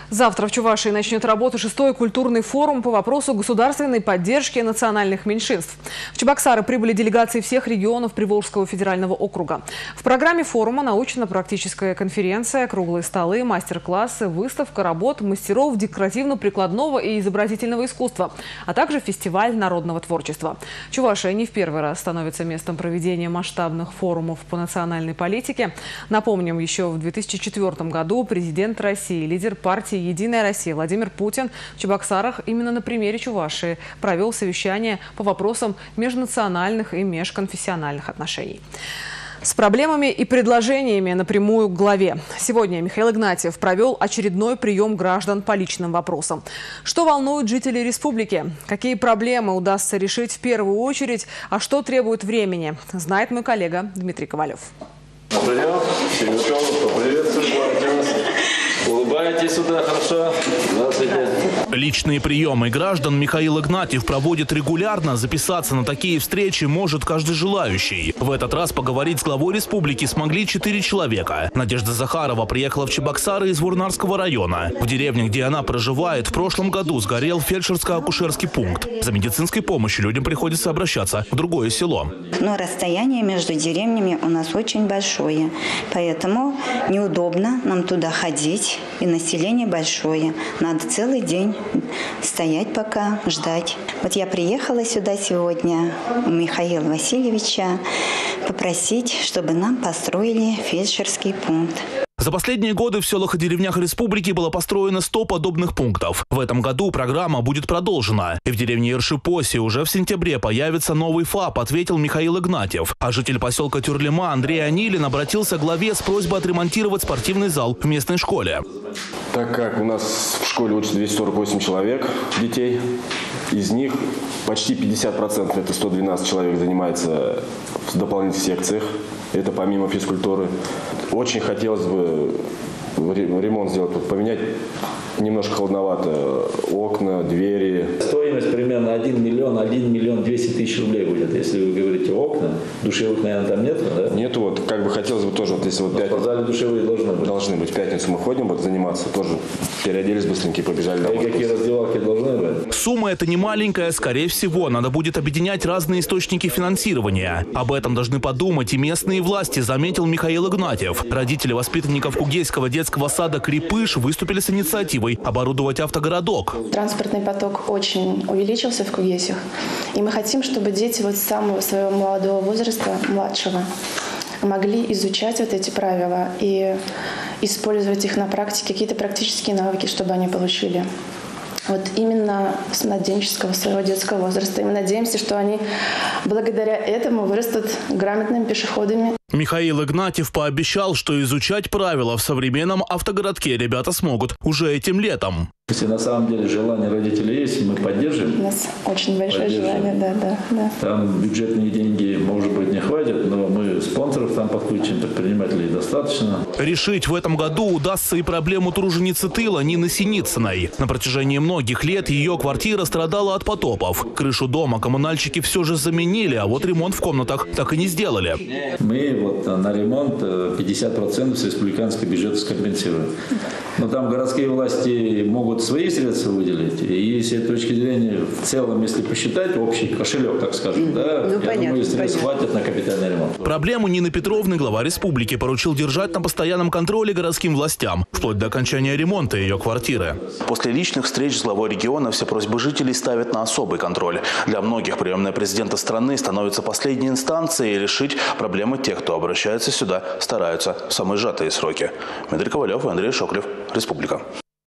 Завтра в Чувашии начнет работу 6-й культурный форум по вопросу государственной поддержки национальных меньшинств. В Чебоксары прибыли делегации всех регионов Приволжского федерального округа. В программе форума научно-практическая конференция, круглые столы, мастер-классы, выставка работ мастеров декоративно-прикладного и изобразительного искусства, а также фестиваль народного творчества. Чувашия не в первый раз становится местом проведения масштабных форумов по национальной политике. Напомним, еще в 2004 году президент России, лидер партии «Единая Россия» Владимир Путин в Чебоксарах именно на примере Чувашии провел совещание по вопросам межнациональных и межконфессиональных отношений. С проблемами и предложениями напрямую к главе. Сегодня Михаил Игнатьев провел очередной прием граждан по личным вопросам. Что волнует жителей республики? Какие проблемы удастся решить в первую очередь? А что требует времени? Знает мой коллега Дмитрий Ковалев. Улыбайтесь сюда, хорошо. Здравствуйте. Личные приемы граждан Михаил Игнатьев проводит регулярно. Записаться на такие встречи может каждый желающий. В этот раз поговорить с главой республики смогли 4 человека. Надежда Захарова приехала в Чебоксары из Вурнарского района. В деревне, где она проживает, в прошлом году сгорел фельдшерско-акушерский пункт. За медицинской помощью людям приходится обращаться в другое село. Но расстояние между деревнями у нас очень большое, поэтому неудобно нам туда ходить. И население большое. Надо целый день стоять пока, ждать. Вот я приехала сюда сегодня у Михаила Васильевича попросить, чтобы нам построили фельдшерский пункт. За последние годы в селах и деревнях республики было построено 100 подобных пунктов. В этом году программа будет продолжена. И в деревне Ершипоси уже в сентябре появится новый ФАП, ответил Михаил Игнатьев. А житель поселка Тюрлима Андрей Анилин обратился к главе с просьбой отремонтировать спортивный зал в местной школе. Так как у нас в школе учатся 248 человек, детей, из них почти 50%, это 112 человек, занимается в дополнительных секциях. Это помимо физкультуры. Очень хотелось бы ремонт сделать, поменять немножко холодновато. Окна, двери. Стоимость примерно 1 миллион 200 тысяч рублей будет, если вы говорите окна. Душевых, наверное, там нет, да? Нету, вот как бы хотелось бы тоже, вот если вот в зале душевые должны быть. В пятницу мы ходим вот заниматься, тоже переоделись быстренько и побежали домой. И какие раздевалки должны быть? Сумма эта не маленькая, скорее всего, надо будет объединять разные источники финансирования. Об этом должны подумать и местные власти, заметил Михаил Игнатьев. Родители воспитанников Кугейского детского сада «Крепыш» выступили с инициативой оборудовать автогородок. Транспортный поток очень увеличился в Кугесях. И мы хотим, чтобы дети вот с самого своего молодого возраста, младшего, могли изучать вот эти правила и использовать их на практике, какие-то практические навыки, чтобы они получили. Вот именно с младенческого своего детского возраста. И мы надеемся, что они благодаря этому вырастут грамотными пешеходами. Михаил Игнатьев пообещал, что изучать правила в современном автогородке ребята смогут уже этим летом. Если на самом деле желание родителей есть, мы поддержим. У нас очень большое желание, да. Там бюджетные деньги, может быть, не хватит, но мы спонсоров там подключим, предпринимателей достаточно. Решить в этом году удастся и проблему труженицы тыла Нины Синицыной. На протяжении многих лет ее квартира страдала от потопов. Крышу дома коммунальщики все же заменили, а вот ремонт в комнатах так и не сделали. Мы вот на ремонт 50% с республиканского бюджета скомпенсируем. Но там городские власти могут свои средства выделить. И с этой точки зрения, в целом, если посчитать, общий кошелек, так скажем, я думаю, средств хватит на капитальный ремонт. Проблему Нины Петровны глава республики поручил держать на постоянном контроле городским властям, вплоть до окончания ремонта ее квартиры. После личных встреч с главой региона все просьбы жителей ставят на особый контроль. Для многих приемная президента страны становится последней инстанцией, и решить проблемы тех, кто обращается сюда, стараются в самые сжатые сроки. Дмитрий Ковалев и Андрей Шоклев. Республика.